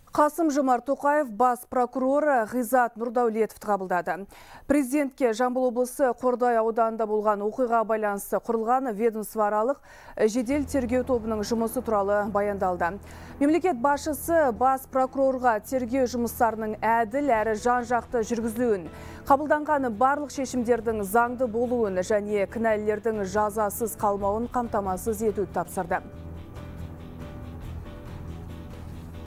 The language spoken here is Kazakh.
Қасым-Жомарт Тоқаев бас прокуроры Ғизат Нұрдаулетовті қабылдады. Президентке Жамбыл облысы Қордай ауданында болған оқиға байланысты құрылған ведомствоаралық жедел тергеу тобының жұмысы туралы баяндалды. Мемлекет басшысы бас прокурорға тергеу жұмыстарының әділ әрі жан-жақты жүргізілуін, қабылданған барлық шешімдердің заңды болуын және кінәлілердің жазасыз қалмауын қамтамасыз етуді тапсырды.